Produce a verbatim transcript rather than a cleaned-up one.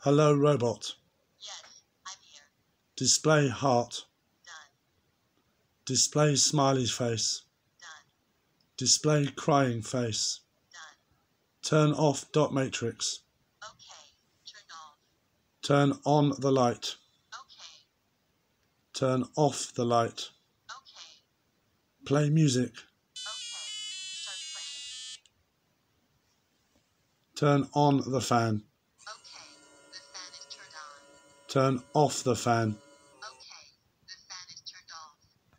Hello robot. Yes, I'm here. Display heart. Done. Display smiley face. Done. Display crying face. Done. Turn off dot matrix. Okay. Turn off. Turn on the light. Okay. Turn off the light. Okay. Play music. Okay. Start playing. Turn on the fan. Okay. The fan is turned on. Turn off the fan.